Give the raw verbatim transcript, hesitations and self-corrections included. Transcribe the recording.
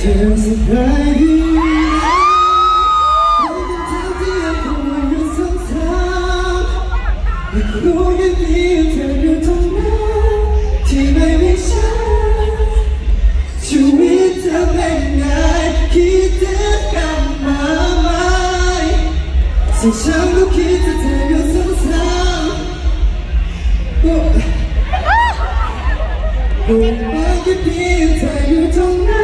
อสบายดีรู้คำถามที่ยังคงวนอยู่ซ้ำๆอยากรู้ยังดีเธออยู่ตรงนั้นที่ไม่มีฉันชีวิตเธอเป็นไงคิดถึงกันมาไหมสิ่งฉันก็คิดถึงเธออยู่ซ้ำๆรู้ไหมยังดีเธออยู่ตรงนั้น